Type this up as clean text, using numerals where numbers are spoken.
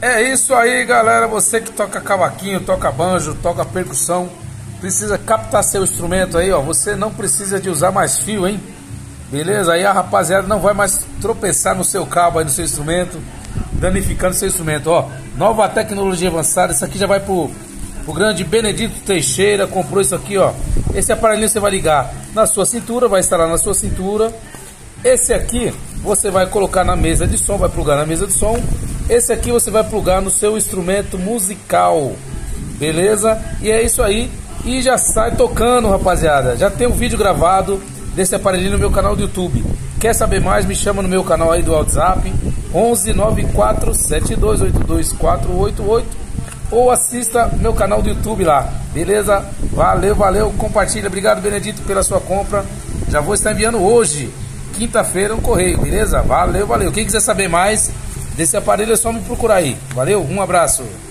É isso aí, galera. Você que toca cavaquinho, toca banjo, toca percussão, precisa captar seu instrumento aí, ó. Você não precisa de usar mais fio, hein? Beleza? Aí a rapaziada não vai mais tropeçar no seu cabo aí, no seu instrumento, danificando seu instrumento, ó. Nova tecnologia avançada. Isso aqui já vai pro grande Benedito Teixeira. Comprou isso aqui, ó. Esse aparelhinho você vai ligar na sua cintura, vai instalar na sua cintura. Esse aqui você vai colocar na mesa de som, vai plugar na mesa de som. Esse aqui você vai plugar no seu instrumento musical, beleza? E é isso aí. E já sai tocando, rapaziada. Já tem um vídeo gravado desse aparelhinho no meu canal do YouTube. Quer saber mais? Me chama no meu canal aí do WhatsApp 11 94 7282 488 ou assista meu canal do YouTube lá, beleza? Valeu, valeu, compartilha. Obrigado, Benedito, pela sua compra. Já vou estar enviando hoje, quinta-feira, um correio, beleza? Valeu, valeu. Quem quiser saber mais desse aparelho é só me procurar aí. Valeu, um abraço.